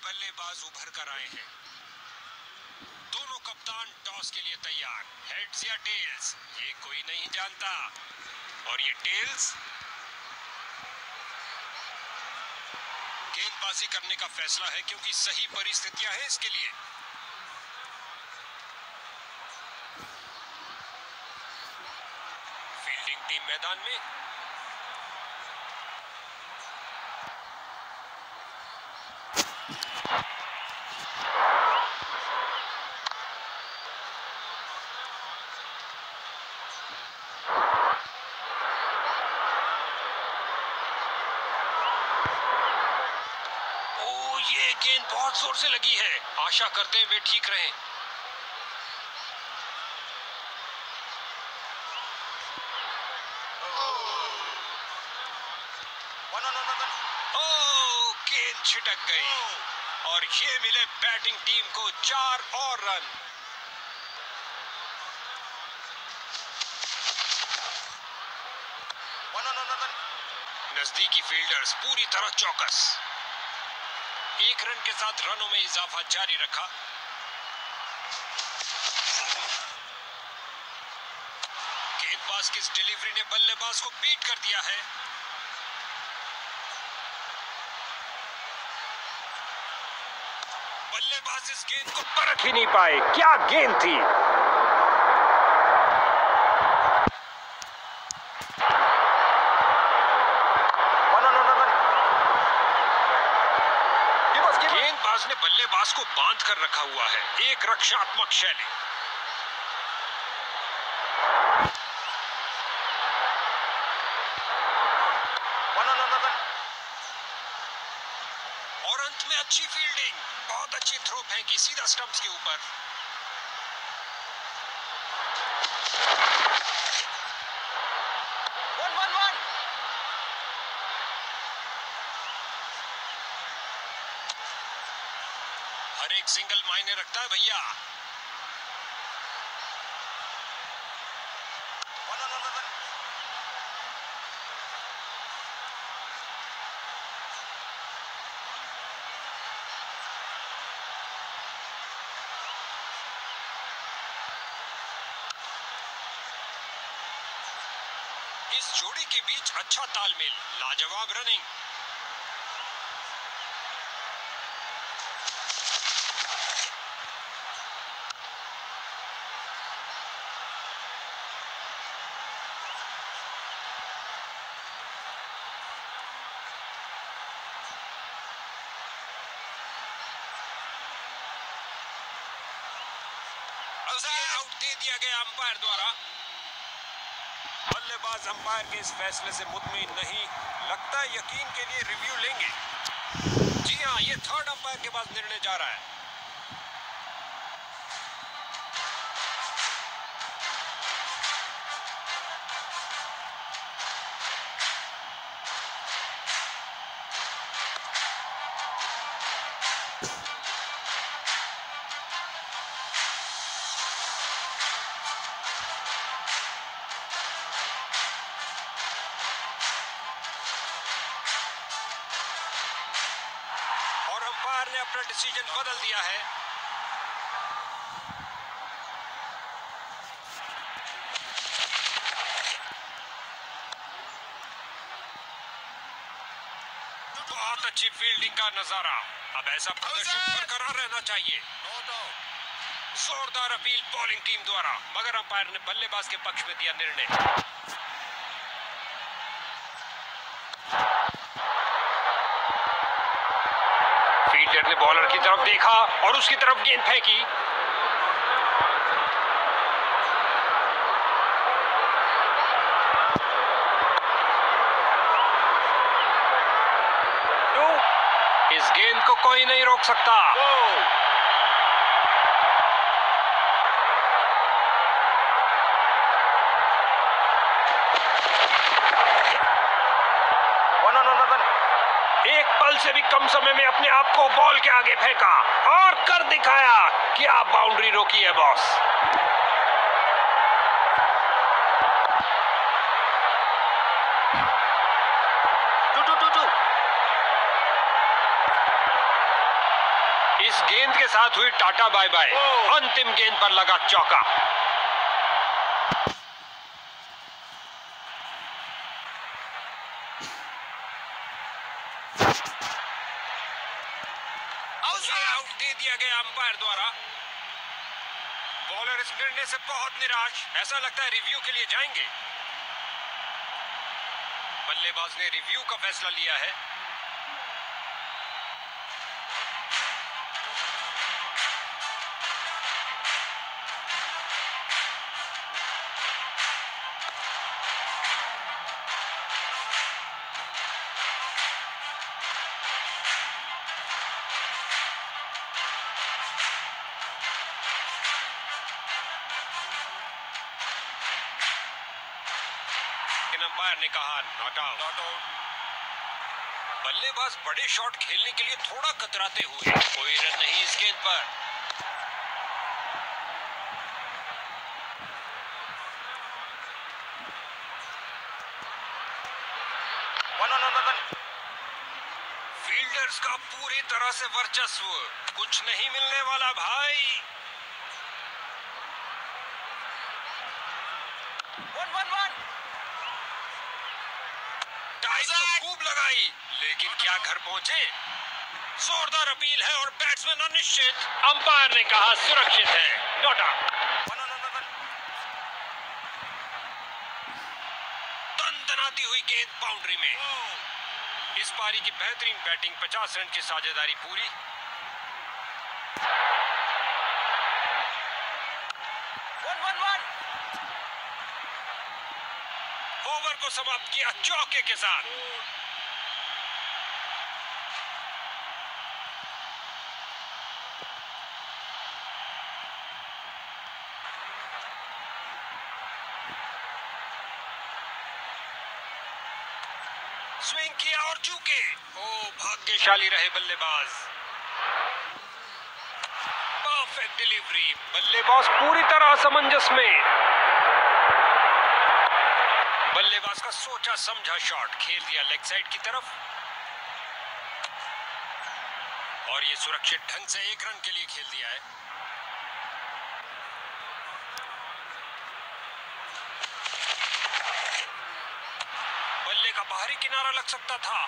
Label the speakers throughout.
Speaker 1: बल्लेबाज उभर कर आए हैं। दोनों कप्तान टॉस के लिए तैयार। हेड्स या टेल्स, ये कोई नहीं जानता। और ये टेल्स। गेंदबाजी करने का फैसला है क्योंकि सही परिस्थितियां हैं इसके लिए। फील्डिंग टीम मैदान में। ये गेंद बहुत जोर से लगी है। आशा करते हैं वे ठीक रहें। गेंद छिटक गई और ये मिले बैटिंग टीम को 4 और रन। नजदीकी फील्डर्स पूरी तरह चौकस। 1 रन के साथ रनों में इजाफा जारी रखा। गेंदबाज की इस डिलीवरी ने बल्लेबाज को बीट कर दिया है। बल्लेबाज इस गेंद को परख ही नहीं पाए। क्या गेंद थी। गेंदबाज ने बल्लेबाज को बांध कर रखा हुआ है। एक रक्षात्मक शैली। और अंत में अच्छी फील्डिंग। बहुत अच्छी थ्रो फेंकी सीधा स्टंप्स के ऊपर। हर एक सिंगल मायने रखता है भैया। इस जोड़ी के बीच अच्छा तालमेल। लाजवाब रनिंग। आउट दे दिया गया अंपायर द्वारा। बल्लेबाज अंपायर के इस फैसले से मुतमिन नहीं। लगता है यकीन के लिए रिव्यू लेंगे। जी हां, ये थर्ड अंपायर के पास निर्णय जा रहा है। अंपायर ने अपना डिसीजन बदल दिया है। बहुत अच्छी फील्डिंग का नजारा। अब ऐसा प्रदर्शन बरकरार रहना चाहिए। जोरदार अपील बॉलिंग टीम द्वारा, मगर अंपायर ने बल्लेबाज के पक्ष में दिया निर्णय। फील्डर ने बॉलर की तरफ देखा और उसकी तरफ गेंद फेंकी। इस गेंद को कोई नहीं रोक सकता। एक पल से भी कम समय में अपने आप को बॉल के आगे फेंका और कर दिखाया कि आप बाउंड्री रोकी है बॉस। इस गेंद के साथ हुई टाटा बाय बाय। अंतिम गेंद पर लगा चौका। आउट दे दिया गया अंपायर द्वारा। बॉलर इस निर्णय से बहुत निराश। ऐसा लगता है रिव्यू के लिए जाएंगे। बल्लेबाज ने रिव्यू का फैसला लिया है। अंपायर ने कहा नॉट आउट। बल्लेबाज बड़े शॉट खेलने के लिए थोड़ा कतराते हुए। कोई रन नहीं इस गेंद पर। फील्डर्स का पूरी तरह से वर्चस्व। कुछ नहीं मिलने वाला भाई। 1-1-1। खूब लगाई, लेकिन क्या घर पहुंचे? जोरदार अपील है और बैट्समैन अनिश्चित। अंपायर ने कहा सुरक्षित है, नॉट आउट। दनदनाती हुई गेंद बाउंड्री में। इस पारी की बेहतरीन बैटिंग। 50 रन की साझेदारी पूरी। ओवर को समाप्त किया चौके के साथ। स्विंग किया और चूके। ओ भाग्यशाली रहे बल्लेबाज। Perfect delivery. बल्लेबाज पूरी तरह असमंजस में। बल्लेबाज का सोचा समझा शॉट खेल दिया लेग साइड की तरफ। और ये सुरक्षित ढंग से 1 रन के लिए खेल दिया है। बल्ले का बाहरी किनारा लग सकता था।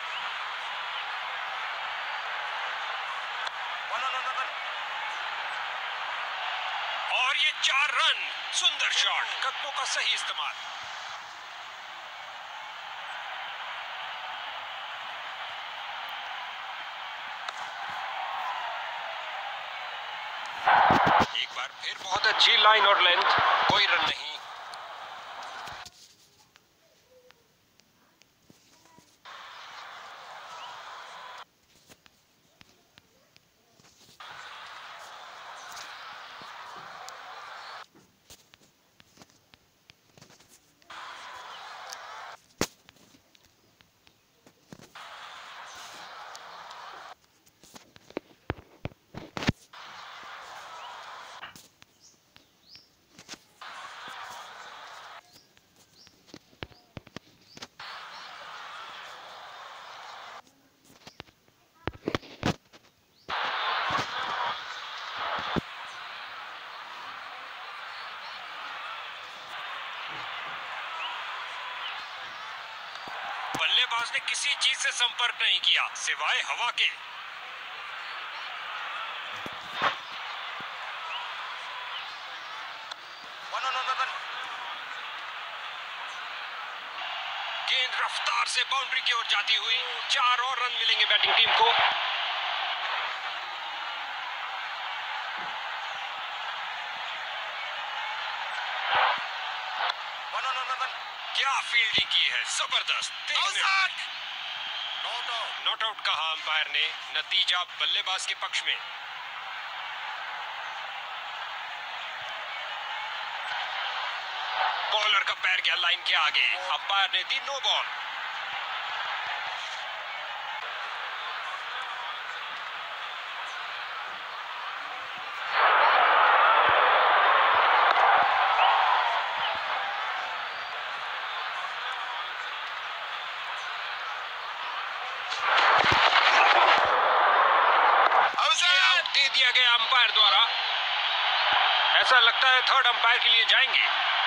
Speaker 1: और ये 4 रन। सुंदर शॉट। कदमों का सही इस्तेमाल। एक बार फिर बहुत अच्छी लाइन और लेंथ। कोई रन नहीं। बल्लेबाज ने किसी चीज से संपर्क नहीं किया सिवाय हवा के। गेंद रफ्तार से बाउंड्री की ओर जाती हुई। 4 और रन मिलेंगे बैटिंग टीम को। क्या फील्डिंग की है, जबरदस्त। नॉट आउट कहा अंपायर ने। नतीजा बल्लेबाज के पक्ष में। बॉलर का पैर गया लाइन के आगे। अंपायर ने दी नो बॉल। दे दिया गया अंपायर द्वारा। ऐसा लगता है थर्ड अंपायर के लिए जाएंगे।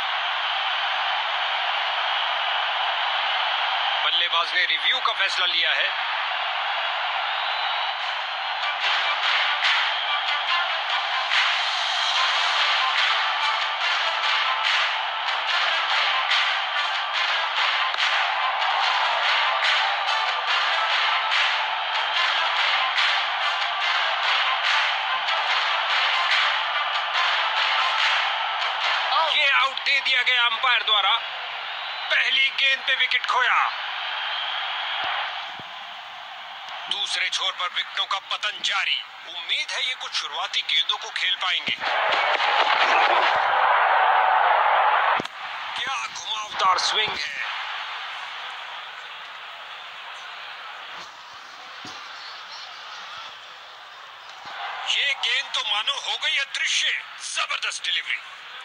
Speaker 1: बल्लेबाज ने रिव्यू का फैसला लिया है। ये आउट दे दिया गया अंपायर द्वारा। पहली गेंद पे विकेट खोया। दूसरे छोर पर विकेटों का पतन जारी। उम्मीद है ये कुछ शुरुआती गेंदों को खेल पाएंगे। क्या घुमावदार स्विंग है। ये गेंद तो मानो हो गई अदृश्य। जबरदस्त डिलीवरी।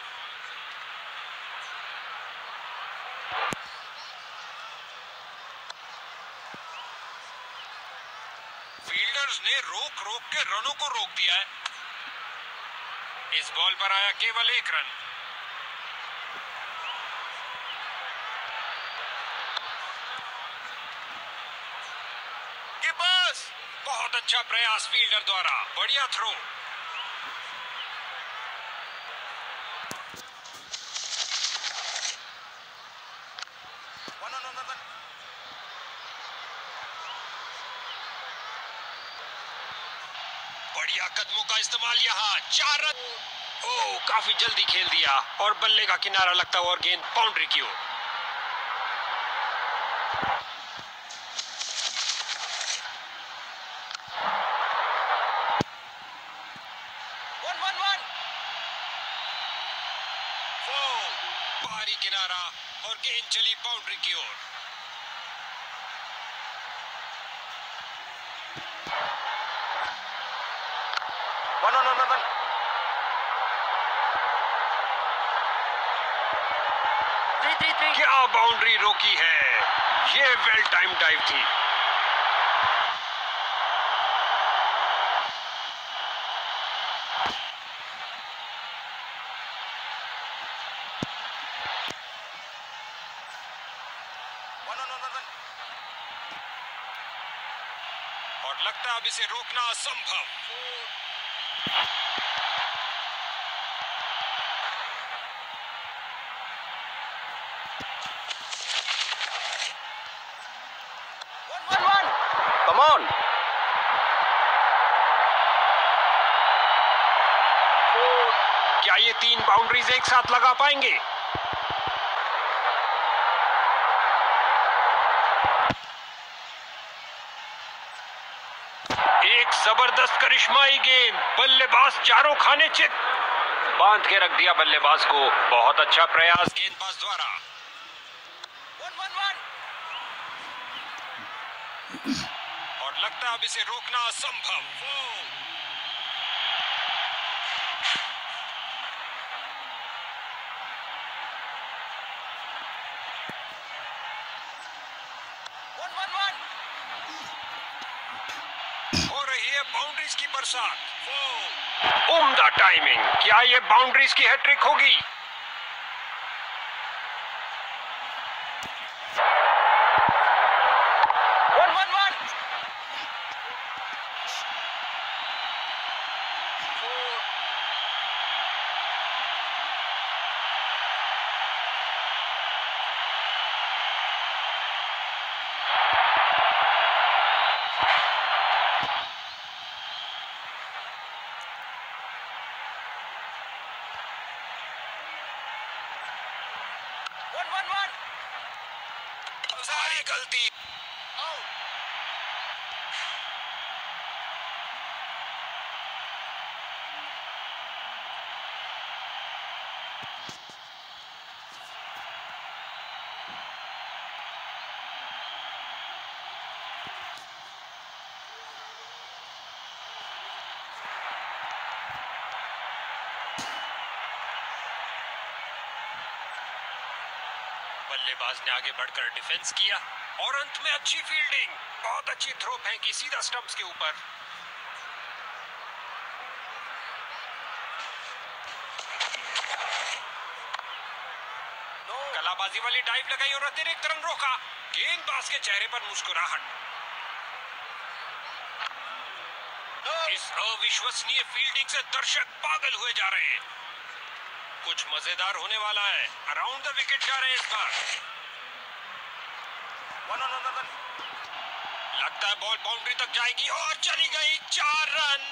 Speaker 1: फील्डर्स ने रोक रोक के रनों को रोक दिया है। इस बॉल पर आया केवल 1 रन। कीपर्स, बहुत अच्छा प्रयास फील्डर द्वारा। बढ़िया थ्रो। बढ़िया कदमों का इस्तेमाल यहाँ। 4 रन। ओह, काफी जल्दी खेल दिया और बल्ले का किनारा लगता हुआ और गेंद बाउंड्री की ओर। बाहरी किनारा और गेंद चली बाउंड्री की ओर। क्या बाउंड्री रोकी है। ये वेल टाइम डाइव थी। और लगता है अब इसे रोकना असंभव।
Speaker 2: Come on.
Speaker 1: क्या ये 3 बाउंड्रीज एक साथ लगा पाएंगे। एक जबरदस्त करिश्माई गेंद। बल्लेबाज चारों खाने चित। बांध के रख दिया बल्लेबाज को। बहुत अच्छा प्रयास गेंदबाज द्वारा। और लगता है अब इसे रोकना असंभव। हो रही है बाउंड्रीज की बरसात। उम्दा टाइमिंग। क्या ये बाउंड्रीज की हैट्रिक होगी। भारी गलती। बल्लेबाज ने आगे बढ़कर डिफेंस किया और अंत में अच्छी फील्डिंग। बहुत अच्छी थ्रो फेंकी सीधा स्टंप्स के ऊपर। बल्लेबाजी वाली डाइव लगाई और अतिरिक्त रन रोका। गेंदबाज के चेहरे पर मुस्कुराहट। इस अविश्वसनीय फील्डिंग से दर्शक पागल हुए जा रहे हैं। कुछ मजेदार होने वाला है। अराउंड द विकेट जा रहे हैं इस बार। लगता है बॉल बाउंड्री तक जाएगी और चली गई। 4 रन।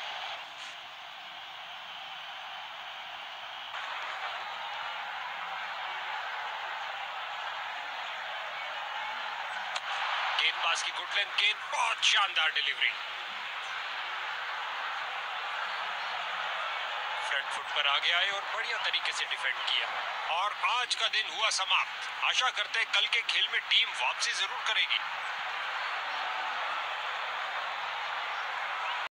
Speaker 1: गेंदबाज की गुड लेंथ गेंद, बहुत शानदार डिलीवरी। फ्रंट फुट पर आगे आए और बढ़िया तरीके से डिफेंड किया। और आज का दिन हुआ समाप्त। आशा करते हैं कल के खेल में टीम वापसी जरूर करेगी।